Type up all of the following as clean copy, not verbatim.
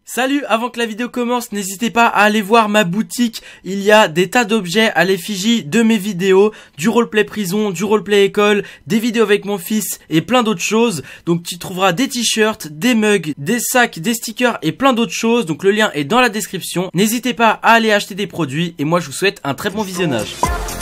Salut, avant que la vidéo commence, n'hésitez pas à aller voir ma boutique. Il y a des tas d'objets à l'effigie de mes vidéos, du roleplay prison, du roleplay école, des vidéos avec mon fils et plein d'autres choses. Donc tu trouveras des t-shirts, des mugs, des sacs, des stickers et plein d'autres choses. Donc le lien est dans la description. N'hésitez pas à aller acheter des produits et moi je vous souhaite un très bon visionnage.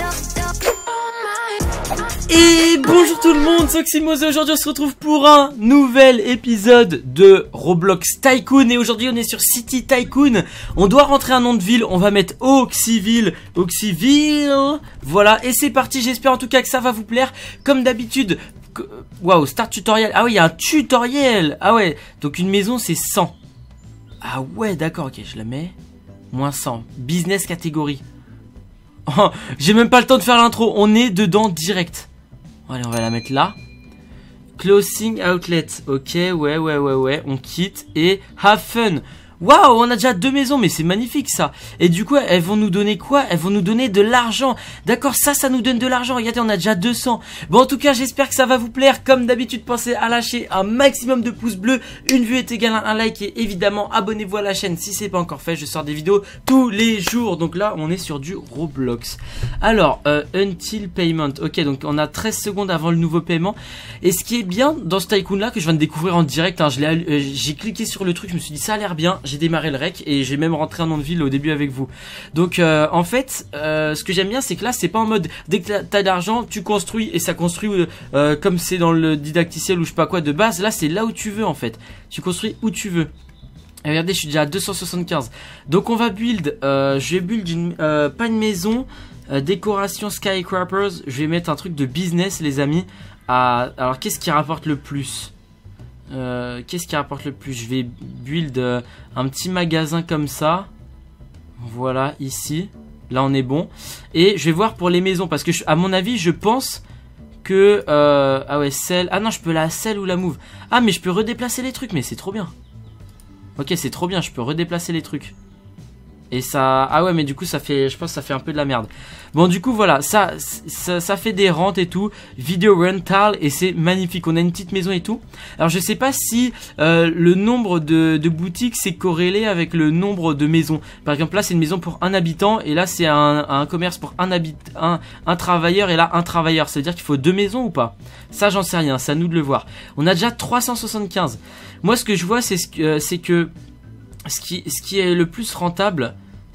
Et bonjour tout le monde, c'est Oxymose et aujourd'hui on se retrouve pour un nouvel épisode de Roblox Tycoon. Et aujourd'hui on est sur City Tycoon. On doit rentrer un nom de ville, on va mettre Oxyville. Voilà, et c'est parti, j'espère en tout cas que ça va vous plaire. Comme d'habitude, waouh, start tutoriel. Ah oui, il y a un tutoriel. Ah ouais, donc une maison c'est 100. Ah ouais, d'accord, ok, je la mets. Moins 100, business catégorie. Oh, j'ai même pas le temps de faire l'intro, on est dedans direct. Allez, on va la mettre là. Closing outlet. Ok, ouais. On quitte et have fun. Waouh, on a déjà 2 maisons, mais c'est magnifique ça. Et du coup, elles vont nous donner quoi? Elles vont nous donner de l'argent. D'accord, ça nous donne de l'argent. Regardez, on a déjà 200. Bon, en tout cas, j'espère que ça va vous plaire. Comme d'habitude, pensez à lâcher un maximum de pouces bleus. Une vue est égale à un like. Et évidemment, abonnez-vous à la chaîne si c'est pas encore fait. Je sors des vidéos tous les jours. Donc là, on est sur du Roblox. Alors, until payment. Ok, donc on a 13 secondes avant le nouveau paiement. Et ce qui est bien dans ce tycoon là, que je viens de découvrir en direct, hein, j'ai cliqué sur le truc, je me suis dit ça a l'air bien. J'ai démarré le rec et j'ai même rentré un nom de ville au début avec vous. Donc en fait ce que j'aime bien c'est que là c'est pas en mode dès que t'as de l'argent tu construis et ça construit comme c'est dans le didacticiel ou je sais pas quoi de base. Là c'est là où tu veux en fait. Tu construis où tu veux. Et regardez, je suis déjà à 275. Donc on va build, je vais build pas une maison, décoration skyscrapers. Je vais mettre un truc de business les amis. Alors qu'est-ce qui rapporte le plus? Je vais build un petit magasin comme ça. Voilà, ici. Là, on est bon. Et je vais voir pour les maisons. Parce que, à mon avis, je pense que... ah ouais, sell. Ah non, je peux la sell ou la move. Ah, mais je peux redéplacer les trucs. Mais c'est trop bien. Ok, c'est trop bien. Je peux redéplacer les trucs. Et ça... Ah ouais, mais du coup, ça fait... Je pense que ça fait un peu de la merde. Bon, du coup, voilà. Ça fait des rentes et tout. Video rental. Et c'est magnifique. On a une petite maison et tout. Alors, je sais pas si le nombre de boutiques c'est corrélé avec le nombre de maisons. Par exemple, là, c'est une maison pour un habitant. Et là, c'est un commerce pour un travailleur. Et là, un travailleur. Ça veut dire qu'il faut 2 maisons ou pas? Ça, j'en sais rien. C'est à nous de le voir. On a déjà 375. Moi, ce que je vois, c'est que... Ce qui est le plus rentable,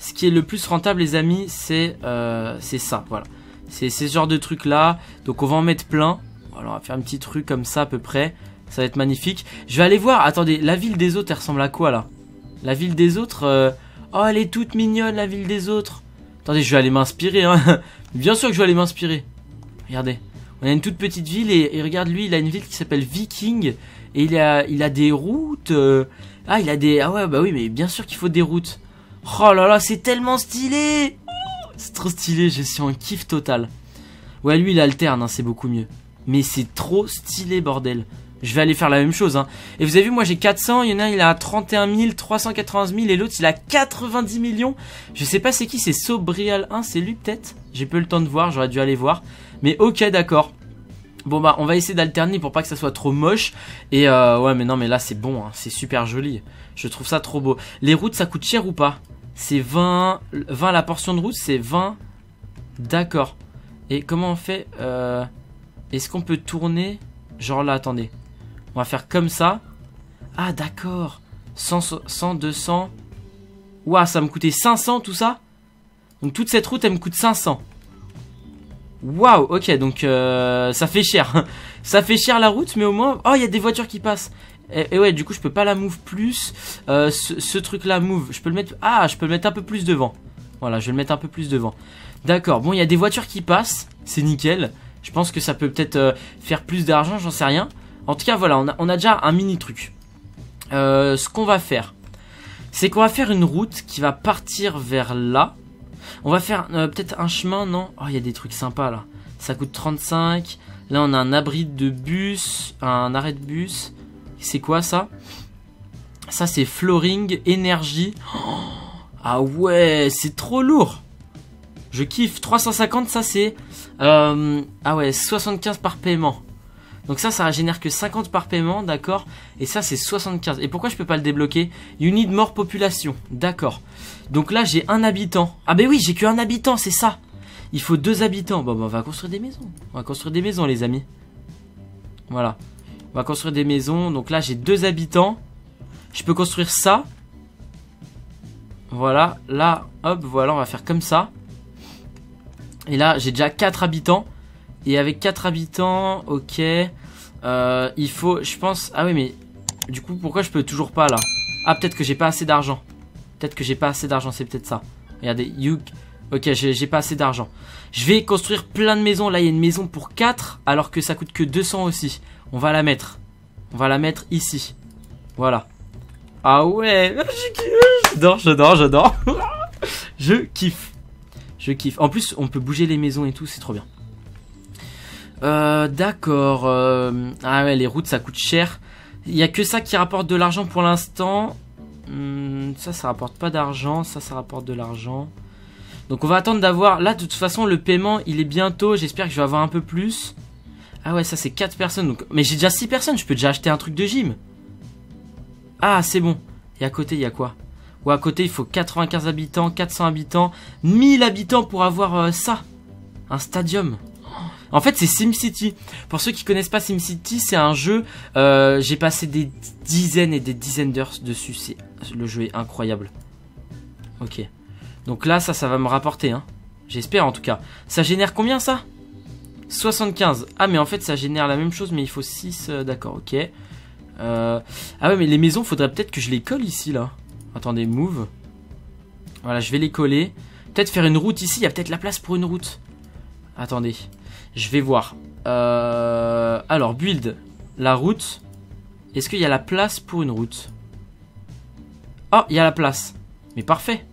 les amis, c'est ça, voilà. C'est ce genre de truc là. Donc on va en mettre plein. Voilà, on va faire un petit truc comme ça à peu près. Ça va être magnifique. Je vais aller voir. Attendez, la ville des autres, elle ressemble à quoi là? La ville des autres, oh, elle est toute mignonne, la ville des autres. Attendez, je vais aller m'inspirer, hein. Bien sûr que je vais aller m'inspirer. Regardez, on a une toute petite ville et regarde lui, il a une ville qui s'appelle Viking et il a des routes. Ah, il a des... Ah ouais, bah oui, mais bien sûr qu'il faut des routes. Oh là là, c'est tellement stylé. C'est trop stylé, je suis en kiff total. Ouais, lui, il alterne, hein, c'est beaucoup mieux. Mais c'est trop stylé, bordel. Je vais aller faire la même chose, hein. Et vous avez vu, moi, j'ai 400. Il y en a, il a 31 391 000. Et l'autre, il a 90 millions. Je sais pas c'est qui, c'est Sobrial 1. C'est lui, peut-être. J'ai pas eu le temps de voir, j'aurais dû aller voir. Mais ok, d'accord. Bon bah on va essayer d'alterner pour pas que ça soit trop moche. Et ouais mais non mais là c'est bon hein, c'est super joli. Je trouve ça trop beau. Les routes ça coûte cher ou pas? C'est 20 la portion de route c'est 20. D'accord. Et comment on fait est-ce qu'on peut tourner? Genre là attendez. On va faire comme ça. Ah d'accord. 100, 200. Ouah ça me coûtait 500 tout ça. Donc toute cette route elle me coûte 500. Waouh, ok, donc ça fait cher. Ça fait cher la route, mais au moins... Oh, il y a des voitures qui passent. Et ouais, du coup, je peux pas la move plus. Ce truc-là, move, je peux le mettre... Ah, je peux le mettre un peu plus devant. Voilà, je vais le mettre un peu plus devant. D'accord, bon, il y a des voitures qui passent. C'est nickel. Je pense que ça peut peut-être faire plus d'argent, j'en sais rien. En tout cas, voilà, on a déjà un mini truc. Ce qu'on va faire, c'est qu'on va faire une route qui va partir vers là. On va faire peut-être un chemin, non? Oh, il y a des trucs sympas là. Ça coûte 35. Là, on a un abri de bus, un arrêt de bus. C'est quoi ça? Ça, c'est flooring, énergie. Oh, ah ouais, c'est trop lourd. Je kiffe. 350, ça c'est... ah ouais, 75 par paiement. Donc ça génère que 50 par paiement, d'accord. Et ça, c'est 75. Et pourquoi je peux pas le débloquer? You need more population, d'accord. Donc là, j'ai un habitant. Ah ben oui, j'ai qu'un habitant, c'est ça. Il faut 2 habitants. Bon, on va construire des maisons. On va construire des maisons, les amis. Voilà. On va construire des maisons. Donc là, j'ai 2 habitants. Je peux construire ça. Voilà. Là, hop, voilà, on va faire comme ça. Et là, j'ai déjà 4 habitants. Et avec 4 habitants, ok. Il faut, je pense... Ah oui, mais... Du coup, pourquoi je peux toujours pas, là? Ah, peut-être que j'ai pas assez d'argent. Peut-être que j'ai pas assez d'argent, c'est peut-être ça. Regardez, ok, j'ai pas assez d'argent. Je vais construire plein de maisons. Là, il y a une maison pour 4, alors que ça coûte que 200 aussi. On va la mettre. On va la mettre ici. Voilà. Ah ouais, j'adore. Je kiffe. Je kiffe. En plus, on peut bouger les maisons et tout, c'est trop bien. D'accord. Ah ouais, les routes, ça coûte cher. Il y a que ça qui rapporte de l'argent pour l'instant. Ça rapporte pas d'argent. Ça rapporte de l'argent. Donc on va attendre d'avoir... Là, de toute façon, le paiement, il est bientôt. J'espère que je vais avoir un peu plus. Ah ouais, ça, c'est 4 personnes. Donc... Mais j'ai déjà 6 personnes. Je peux déjà acheter un truc de gym. Ah, c'est bon. Et à côté, il y a quoi? Ou à côté, il faut 95 habitants, 400 habitants, 1000 habitants pour avoir ça. Un stadium. En fait, c'est SimCity. Pour ceux qui connaissent pas SimCity, c'est un jeu... j'ai passé des dizaines et des dizaines d'heures dessus. Le jeu est incroyable. Ok. Donc là, ça va me rapporter. Hein. J'espère en tout cas. Ça génère combien ça? 75. Ah, mais en fait, ça génère la même chose, mais il faut 6. D'accord, ok. Ah ouais, mais les maisons, faudrait peut-être que je les colle ici, là. Attendez, move. Voilà, je vais les coller. Peut-être faire une route ici. Il y a peut-être la place pour une route. Attendez. Je vais voir. Alors, build la route. Est-ce qu'il y a la place pour une route? Oh, il y a la place. Mais parfait.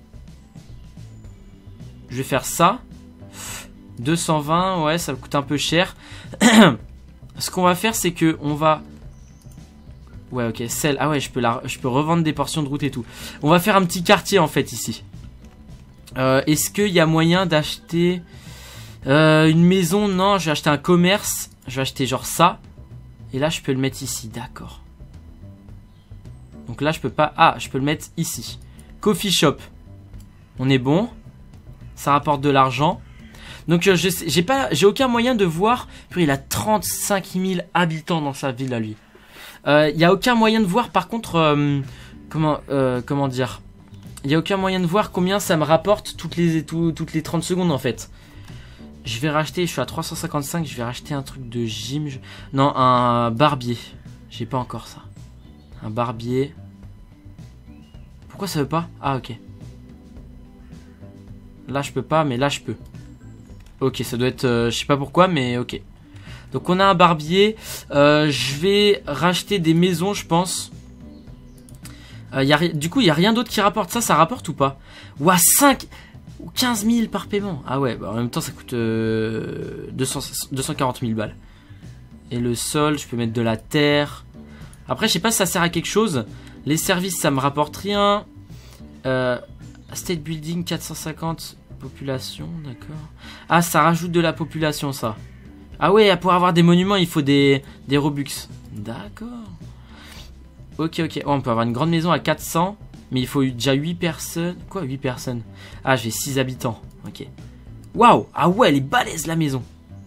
Je vais faire ça. 220, ouais, ça me coûte un peu cher. Ce qu'on va faire, c'est que on va... Ouais, ok, celle... Ah ouais, je peux revendre des portions de route et tout. On va faire un petit quartier, en fait, ici. Est-ce qu'il y a moyen d'acheter... une maison? Non, je vais acheter un commerce. Je vais acheter genre ça. Et là, je peux le mettre ici, d'accord. Donc là, je peux pas... Ah, je peux le mettre ici. Coffee shop. On est bon. Ça rapporte de l'argent. Donc j'ai aucun moyen de voir. Puis il a 35 000 habitants dans sa ville à lui. Il n'y a aucun moyen de voir par contre... comment dire? Il n'y a aucun moyen de voir combien ça me rapporte toutes les 30 secondes en fait. Je vais racheter, je suis à 355, je vais racheter un truc de gym. Non, un barbier. J'ai pas encore ça. Un barbier. Pourquoi ça veut pas? Ah ok. Là je peux pas, mais là je peux. Ok, ça doit être... je sais pas pourquoi, mais ok. Donc on a un barbier. Je vais racheter des maisons, je pense. Du coup, il n'y a rien d'autre qui rapporte. Ça rapporte ou pas? Ouah, 5 ou 15 000 par paiement. Ah ouais, bah en même temps, ça coûte 240 000 balles. Et le sol, je peux mettre de la terre. Après, je sais pas si ça sert à quelque chose. Les services, ça me rapporte rien. State Building, 450... Population, d'accord. Ah, ça rajoute de la population, ça. Ah ouais, pour avoir des monuments, il faut des Robux. D'accord. Ok, ok. Oh, on peut avoir une grande maison à 400. Mais il faut déjà 8 personnes. Quoi, 8 personnes? Ah, j'ai 6 habitants. Ok. Waouh. Ah ouais, elle est balèze, la maison.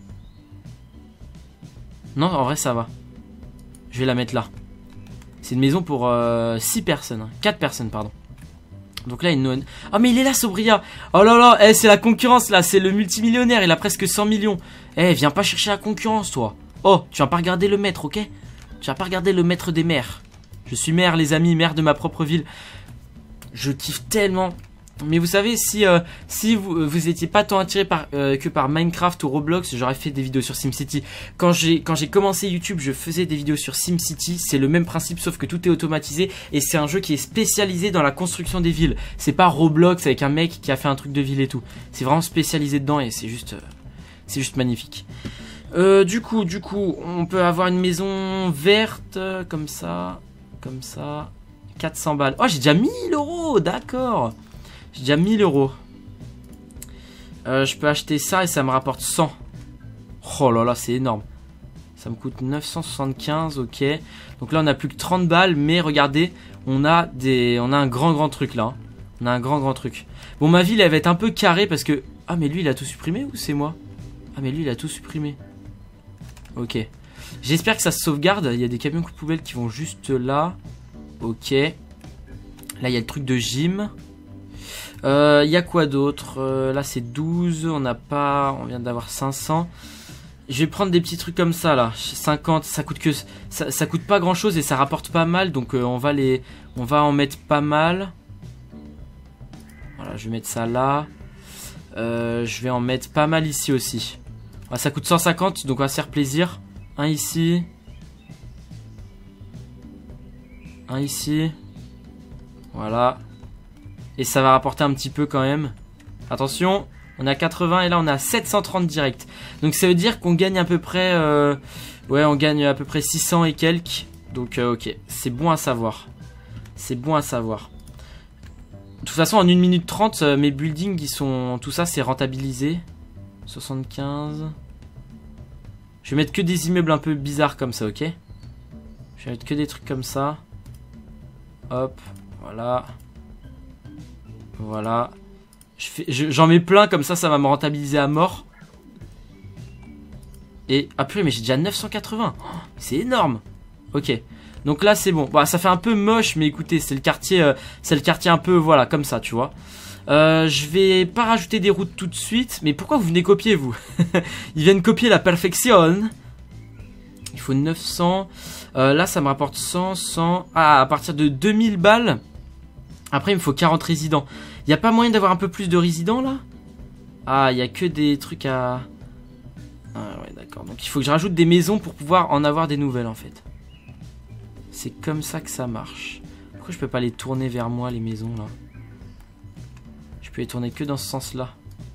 Non, en vrai, ça va. Je vais la mettre là. C'est une maison pour 6 personnes. Hein. 4 personnes, pardon. Donc là, une... Ah, mais il est là, Sobria. Oh là là, c'est la concurrence, là. C'est le multimillionnaire. Il a presque 100 millions. Viens pas chercher la concurrence, toi. Oh, tu vas pas regarder le maître, ok? Tu vas pas regarder le maître des maires. Je suis maire, les amis, maire de ma propre ville. Je kiffe tellement. Mais vous savez, si vous étiez pas tant attiré que par Minecraft ou Roblox, j'aurais fait des vidéos sur SimCity. Quand j'ai commencé YouTube, je faisais des vidéos sur SimCity. C'est le même principe, sauf que tout est automatisé. Et c'est un jeu qui est spécialisé dans la construction des villes. C'est pas Roblox avec un mec qui a fait un truc de ville et tout. C'est vraiment spécialisé dedans et c'est juste magnifique. Du coup, on peut avoir une maison verte, comme ça. 400 balles. Oh, j'ai déjà 1000 €, d'accord. J'ai déjà 1000 €. Je peux acheter ça et ça me rapporte 100. Oh là là, c'est énorme. Ça me coûte 975, ok. Donc là, on a plus que 30 balles, mais regardez, on a un grand truc là. Hein. On a un grand truc. Bon, ma ville, elle va être un peu carrée parce que... Ah, mais lui, il a tout supprimé ou c'est moi? Ah, mais lui, il a tout supprimé. Ok. J'espère que ça se sauvegarde. Il y a des camions poubelles qui vont juste là. Ok. Là, il y a le truc de gym. Il y a quoi d'autre? Là, c'est 12. On n'a pas... On vient d'avoir 500. Je vais prendre des petits trucs comme ça, là. 50. Ça coûte que... Ça coûte pas grand-chose et ça rapporte pas mal. Donc, on va en mettre pas mal. Voilà, je vais mettre ça là. Je vais en mettre pas mal ici aussi. Ah, ça coûte 150, donc on va se faire plaisir. Un ici. Un ici. Voilà. Et ça va rapporter un petit peu quand même. Attention, on a 80 et là on a 730 direct. Donc ça veut dire qu'on gagne à peu près... ouais, on gagne à peu près 600 et quelques. Donc ok, c'est bon à savoir. C'est bon à savoir. De toute façon, en 1 minute 30, mes buildings, ils sont... Tout ça, c'est rentabilisé. 75. Je vais mettre que des immeubles un peu bizarres comme ça, ok? Je vais mettre que des trucs comme ça. Hop, voilà. Voilà. J'en mets plein comme ça va me rentabiliser à mort. Et... Ah purée, mais j'ai déjà 980. Oh, c'est énorme. Ok. Donc là c'est bon, bah, ça fait un peu moche mais écoutez c'est le quartier un peu voilà comme ça tu vois. Je vais pas rajouter des routes tout de suite. Mais pourquoi vous venez copier vous? Ils viennent copier la perfection. Il faut 900. Là ça me rapporte 100, 100. Ah à partir de 2000 balles. Après il me faut 40 résidents. Il n'y a pas moyen d'avoir un peu plus de résidents là? Ah il n'y a que des trucs à... Ah ouais d'accord, donc il faut que je rajoute des maisons pour pouvoir en avoir des nouvelles en fait. C'est comme ça que ça marche. Pourquoi je peux pas les tourner vers moi, les maisons, là? Je peux les tourner que dans ce sens-là.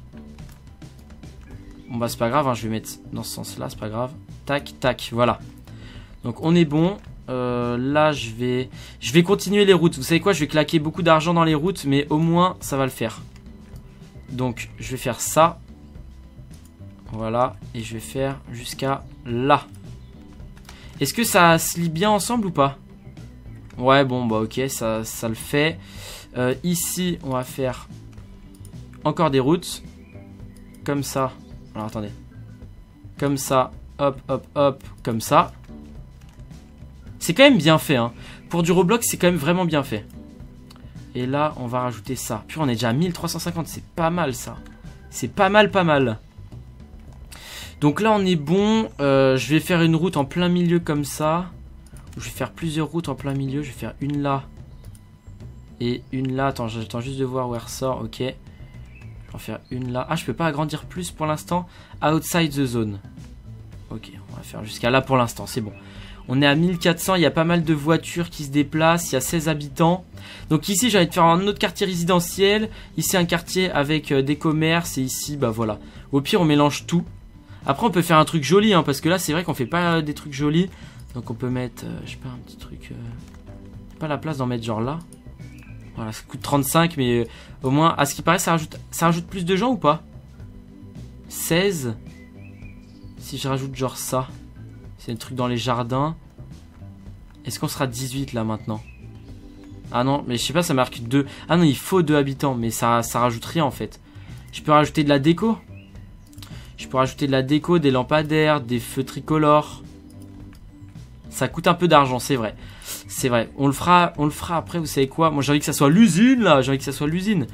Bon, bah, c'est pas grave, hein, je vais mettre dans ce sens-là, c'est pas grave. Tac, tac, voilà. Donc, on est bon. Là, je vais continuer les routes. Vous savez quoi? Je vais claquer beaucoup d'argent dans les routes, mais au moins, ça va le faire. Donc, je vais faire ça. Voilà. Et je vais faire jusqu'à là. Est-ce que ça se lie bien ensemble ou pas? Ouais, bon, bah ok, ça le fait. Ici, on va faire encore des routes. Comme ça. Alors, attendez. Comme ça. Hop, hop, hop. Comme ça. C'est quand même bien fait, hein. Pour du Roblox, c'est quand même vraiment bien fait. Et là, on va rajouter ça. Puis on est déjà à 1350. C'est pas mal, ça. C'est pas mal, pas mal. Donc là on est bon, je vais faire une route en plein milieu comme ça. Je vais faire plusieurs routes en plein milieu, je vais faire une là. Et une là, attends j'attends juste de voir où elle ressort, ok. Je vais en faire une là. Ah je peux pas agrandir plus pour l'instant. Outside the zone. Ok, on va faire jusqu'à là pour l'instant, c'est bon. On est à 1400, il y a pas mal de voitures qui se déplacent, il y a 16 habitants. Donc ici j'ai envie de faire un autre quartier résidentiel. Ici un quartier avec des commerces et ici bah voilà. Au pire on mélange tout. Après on peut faire un truc joli hein, parce que là c'est vrai qu'on fait pas des trucs jolis. Donc on peut mettre, je sais pas, un petit truc... pas la place d'en mettre genre là. Voilà, ça coûte 35 mais au moins, à ce qui paraît ça rajoute plus de gens ou pas? 16. Si je rajoute genre ça. C'est un truc dans les jardins. Est-ce qu'on sera 18 là maintenant? Ah non, mais je sais pas, ça marque 2. Ah non, il faut 2 habitants, mais ça rajoute rien en fait. Je peux rajouter de la déco. Je peux rajouter de la déco, des lampadaires, des feux tricolores. Ça coûte un peu d'argent, c'est vrai. C'est vrai. On le fera après, vous savez quoi? Moi, j'ai envie que ça soit l'usine, là. J'ai envie que ça soit l'usine.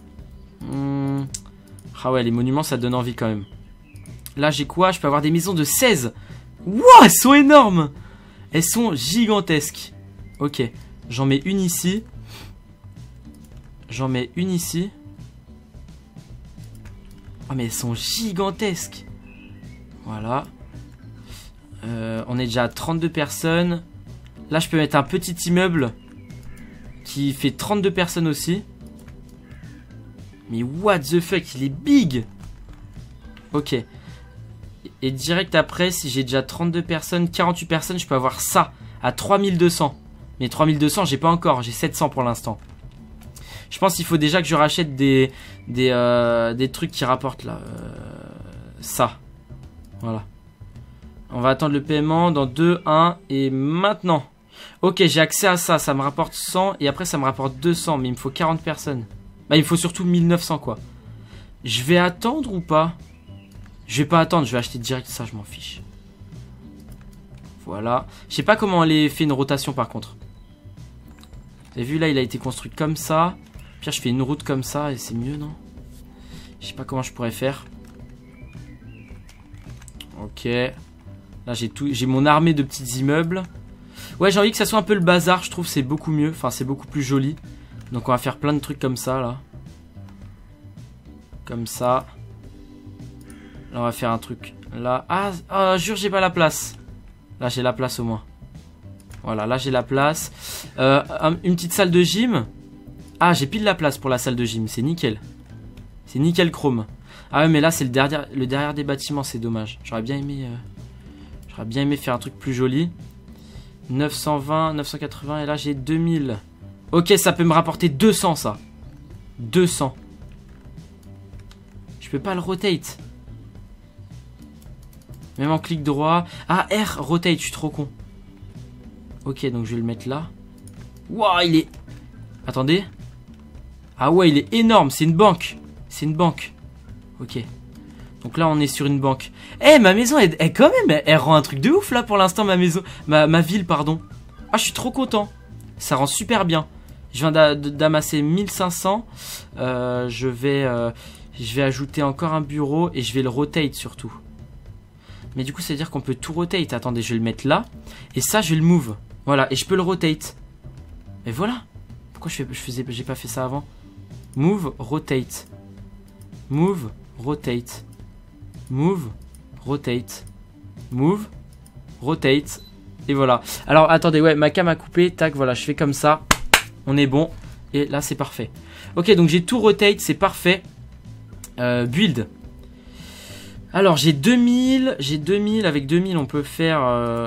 Ah ouais, les monuments, ça donne envie quand même. Là, j'ai quoi? Je peux avoir des maisons de 16. Wouah, elles sont énormes. Elles sont gigantesques. Ok. J'en mets une ici. J'en mets une ici. Oh mais elles sont gigantesques. Voilà. On est déjà à 32 personnes. Là je peux mettre un petit immeuble qui fait 32 personnes aussi. Mais what the fuck, il est big. Ok. Et direct après, si j'ai déjà 32 personnes, 48 personnes, je peux avoir ça à 3200. Mais 3200 j'ai pas encore, j'ai 700 pour l'instant. Je pense qu'il faut déjà que je rachète des trucs qui rapportent là. Ça. Voilà. On va attendre le paiement dans 2, 1 et maintenant. Ok, j'ai accès à ça. Ça me rapporte 100 et après ça me rapporte 200. Mais il me faut 40 personnes. Bah, il me faut surtout 1900 quoi. Je vais attendre ou pas? Je vais pas attendre. Je vais acheter direct ça. Je m'en fiche. Voilà. Je sais pas comment elle fait une rotation par contre. Vous avez vu là, il a été construit comme ça. Puis je fais une route comme ça et c'est mieux, non? Je sais pas comment je pourrais faire. Ok. Là, j'ai mon armée de petits immeubles. Ouais, j'ai envie que ça soit un peu le bazar. Je trouve que c'est beaucoup mieux. Enfin, c'est beaucoup plus joli. Donc, on va faire plein de trucs comme ça, là. Comme ça. Là, on va faire un truc là. Ah, jure, j'ai pas la place. Là, j'ai la place au moins. Voilà, là, j'ai la place. Une petite salle de gym. Ah, j'ai pile la place pour la salle de gym. C'est nickel. C'est nickel chrome. Ah ouais, mais là, c'est le derrière des bâtiments. C'est dommage. J'aurais bien aimé faire un truc plus joli. 920, 980. Et là, j'ai 2000. Ok, ça peut me rapporter 200, ça. 200. Je peux pas le rotate. Même en clic droit. Ah, R, rotate, je suis trop con. Ok, donc je vais le mettre là. Waouh, il est... Attendez. Ah ouais, il est énorme, c'est une banque. C'est une banque. Ok. Donc là, on est sur une banque. Eh, ma maison, elle quand même, elle rend un truc de ouf là pour l'instant, ma maison. Ma ville, pardon. Ah, je suis trop content. Ça rend super bien. Je viens d'amasser 1500. Je vais ajouter encore un bureau et je vais le rotate surtout. Mais du coup, ça veut dire qu'on peut tout rotate. Attendez, je vais le mettre là. Et ça, je vais le move. Voilà, et je peux le rotate. Et voilà. Pourquoi j'ai pas fait ça avant? Move, rotate. Move, rotate. Move, rotate. Move, rotate. Et voilà. Alors, attendez, ouais, ma cam a coupé. Tac, voilà, je fais comme ça. On est bon. Et là, c'est parfait. Ok, donc j'ai tout rotate, c'est parfait. Build. Alors, j'ai 2000. Avec 2000, on peut faire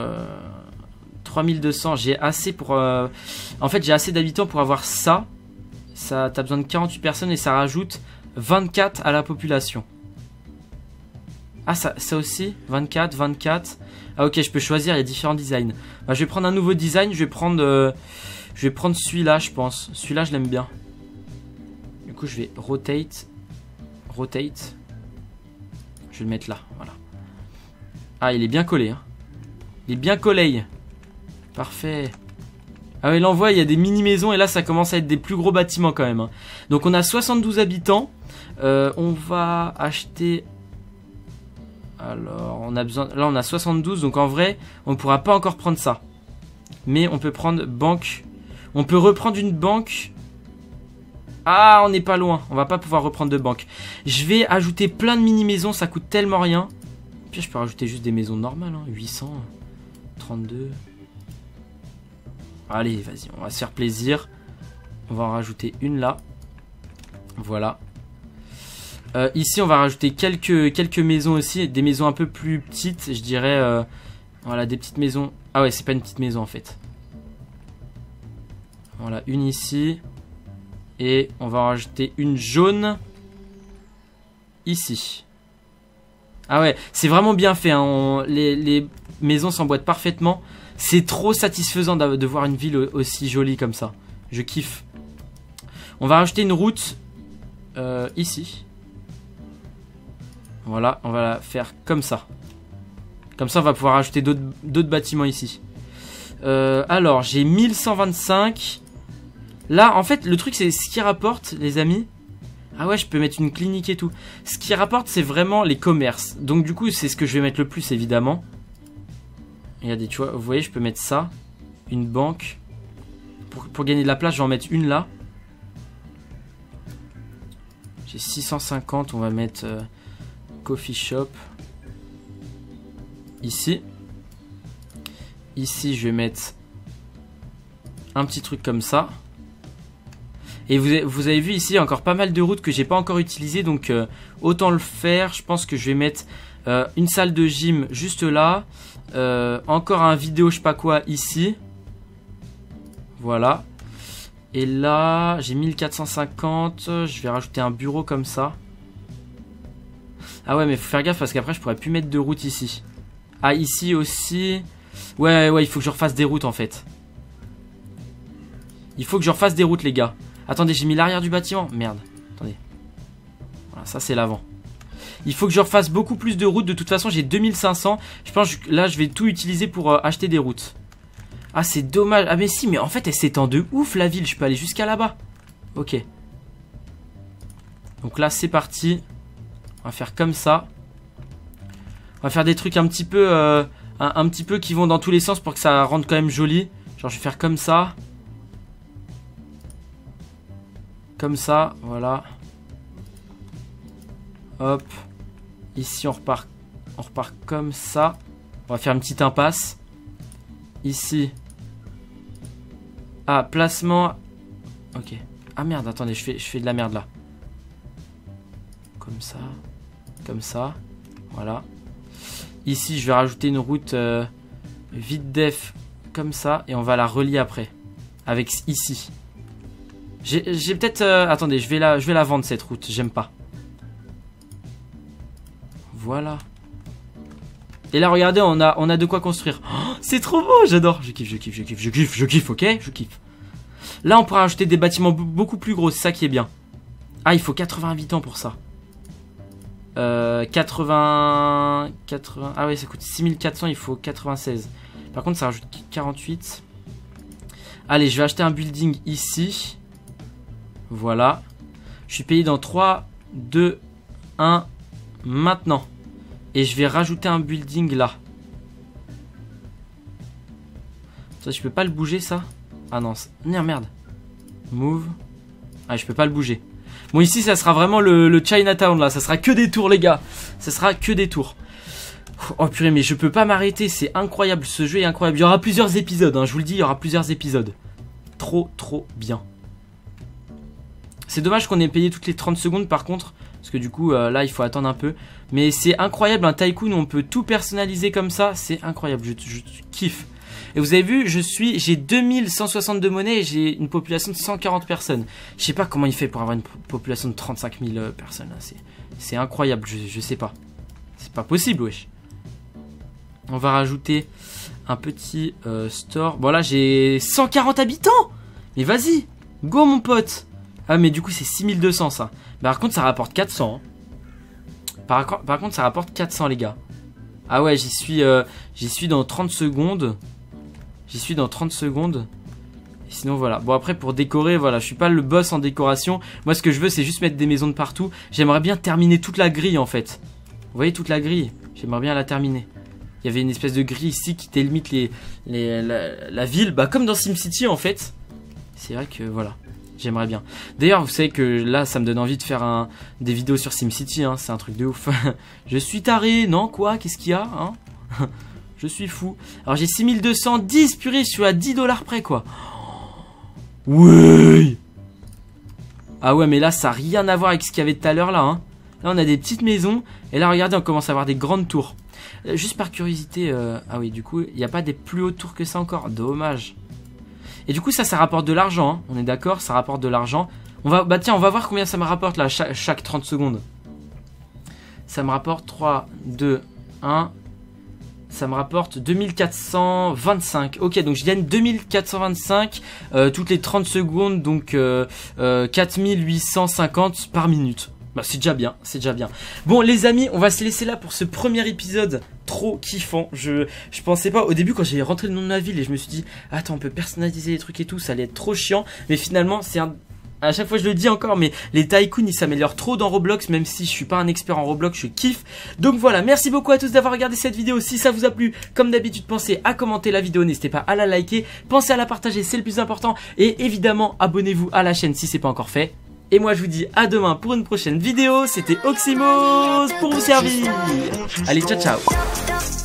3200. J'ai assez pour... En fait, j'ai assez d'habitants pour avoir ça. Ça, t'as besoin de 48 personnes et ça rajoute 24 à la population. Ah, ça aussi 24, 24. Ah, ok, je peux choisir, il y a différents designs. Bah, je vais prendre un nouveau design. Je vais prendre celui-là, je pense. Celui-là, je l'aime bien. Du coup, je vais rotate. Rotate. Je vais le mettre là, voilà. Ah, il est bien collé, hein. Il est bien collé. Parfait. Ah oui, là on voit, il y a des mini-maisons et là ça commence à être des plus gros bâtiments quand même, hein. Donc on a 72 habitants. On va acheter... Alors, on a besoin... Là on a 72, donc en vrai, on ne pourra pas encore prendre ça. Mais on peut prendre banque. On peut reprendre une banque. Ah, on n'est pas loin. On va pas pouvoir reprendre de banque. Je vais ajouter plein de mini-maisons, ça coûte tellement rien. Puis je peux rajouter juste des maisons normales, hein. 800, 32... Allez, vas-y, on va se faire plaisir. On va en rajouter une là. Voilà. Ici, on va rajouter quelques maisons aussi. Des maisons un peu plus petites, je dirais. Voilà, des petites maisons. Ah ouais, c'est pas une petite maison en fait. Voilà, une ici. Et on va en rajouter une jaune. Ici. Ah ouais, c'est vraiment bien fait, hein. Les maisons s'emboîtent parfaitement. C'est trop satisfaisant de voir une ville aussi jolie comme ça. Je kiffe. On va rajouter une route ici. Voilà, on va la faire comme ça. Comme ça, on va pouvoir rajouter d'autres bâtiments ici. Alors, j'ai 1125. Là, en fait, le truc, c'est ce qui rapporte, les amis. Ah ouais, je peux mettre une clinique et tout. Ce qui rapporte, c'est vraiment les commerces. Donc, du coup, c'est ce que je vais mettre le plus, évidemment. Regardez, tu vois, vous voyez, je peux mettre ça. Une banque. Pour gagner de la place, je vais en mettre une là. J'ai 650, on va mettre coffee shop. Ici. Ici, je vais mettre un petit truc comme ça. Et vous avez vu ici, encore pas mal de routes que j'ai pas encore utilisées. Donc, autant le faire. Je pense que je vais mettre une salle de gym juste là. Encore un vidéo je sais pas quoi ici. Voilà. Et là j'ai 1450. Je vais rajouter un bureau comme ça. Ah ouais, mais faut faire gaffe parce qu'après je pourrais plus mettre de route ici. Ah, ici aussi. Ouais, il faut que je refasse des routes en fait. Il faut que je refasse des routes les gars. Attendez, j'ai mis l'arrière du bâtiment. Merde, attendez. Voilà, ça c'est l'avant. Il faut que je refasse beaucoup plus de routes. De toute façon, j'ai 2500. Je pense que là, je vais tout utiliser pour acheter des routes. Ah, c'est dommage. Ah, mais si, mais en fait, elle s'étend de ouf la ville. Je peux aller jusqu'à là-bas. Ok. Donc là, c'est parti. On va faire comme ça. On va faire des trucs un petit peu qui vont dans tous les sens pour que ça rende quand même joli. Genre, je vais faire comme ça. Comme ça, voilà. Hop. Ici, on repart comme ça. On va faire une petite impasse. Ici. Ah, placement. Ok. Ah merde, attendez, je fais de la merde là. Comme ça. Comme ça. Voilà. Ici, je vais rajouter une route vide def comme ça. Et on va la relier après. Avec ici. J'ai peut-être... attendez, je vais la vendre cette route. J'aime pas. Voilà. Et là, regardez, on a de quoi construire. Oh, c'est trop beau, j'adore. Je kiffe, ok. Je kiffe. Là, on pourra rajouter des bâtiments beaucoup plus gros. C'est ça qui est bien. Ah, il faut 80 habitants pour ça. 80... Ah ouais, ça coûte 6400, il faut 96. Par contre, ça rajoute 48. Allez, je vais acheter un building ici. Voilà. Je suis payé dans 3, 2, 1, maintenant. Et je vais rajouter un building là. Ça, je peux pas le bouger, ça? Ah non, merde. Move. Ah, je peux pas le bouger. Bon, ici, ça sera vraiment le Chinatown, là. Ça sera que des tours, les gars. Ça sera que des tours. Oh, purée, mais je peux pas m'arrêter. C'est incroyable. Ce jeu est incroyable. Il y aura plusieurs épisodes, hein. Je vous le dis, il y aura plusieurs épisodes. Trop bien. C'est dommage qu'on ait payé toutes les 30 secondes, par contre. Parce que du coup, là, il faut attendre un peu. Mais c'est incroyable, un tycoon où on peut tout personnaliser comme ça. C'est incroyable. Je kiffe. Et vous avez vu, j'ai 2162 monnaies et j'ai une population de 140 personnes. Je sais pas comment il fait pour avoir une population de 35 000 personnes. C'est incroyable, je sais pas. C'est pas possible, wesh. On va rajouter un petit store. Bon, là, j'ai 140 habitants. Mais vas-y, go mon pote. Ah, mais du coup, c'est 6200 ça. Bah, par contre, ça rapporte 400. Hein. Par contre, ça rapporte 400, les gars. Ah ouais, j'y suis dans 30 secondes. J'y suis dans 30 secondes. Et sinon, voilà. Bon, après, pour décorer, voilà. Je suis pas le boss en décoration. Moi, ce que je veux, c'est juste mettre des maisons de partout. J'aimerais bien terminer toute la grille, en fait. Vous voyez, toute la grille. J'aimerais bien la terminer. Il y avait une espèce de grille ici qui délimite la ville. Bah, comme dans SimCity, en fait. C'est vrai que, voilà. J'aimerais bien. D'ailleurs, vous savez que là, ça me donne envie de faire des vidéos sur SimCity. Hein. C'est un truc de ouf. Je suis taré. Non, quoi? Qu'est-ce qu'il y a, hein? Je suis fou. Alors j'ai 6210, purée, je suis à 10 $ près, quoi. Oui. Ah ouais, mais là, ça n'a rien à voir avec ce qu'il y avait tout à l'heure, là. Hein. Là, on a des petites maisons. Et là, regardez, on commence à avoir des grandes tours. Juste par curiosité... Ah oui, du coup, il n'y a pas des plus hautes tours que ça encore. Dommage. Et du coup, ça rapporte de l'argent. Hein. On est d'accord, ça rapporte de l'argent. Bah tiens, on va voir combien ça me rapporte, là, chaque 30 secondes. Ça me rapporte 3, 2, 1... Ça me rapporte 2425. Ok, donc je gagne 2425 toutes les 30 secondes. Donc 4850 par minute. Bah, c'est déjà bien, c'est déjà bien. Bon, les amis, on va se laisser là pour ce premier épisode trop kiffant. Je pensais pas, au début quand j'ai rentré le nom de la ville et je me suis dit, attends, on peut personnaliser les trucs et tout, ça allait être trop chiant. Mais finalement, c'est un... À chaque fois je le dis encore, mais les tycoons ils s'améliorent trop dans Roblox. Même si je suis pas un expert en Roblox, je kiffe. Donc voilà, merci beaucoup à tous d'avoir regardé cette vidéo. Si ça vous a plu, comme d'habitude, pensez à commenter la vidéo, n'hésitez pas à la liker, pensez à la partager, c'est le plus important. Et évidemment, abonnez-vous à la chaîne si c'est pas encore fait. Et moi je vous dis à demain pour une prochaine vidéo. C'était Oxymos pour vous servir. Allez, ciao ciao.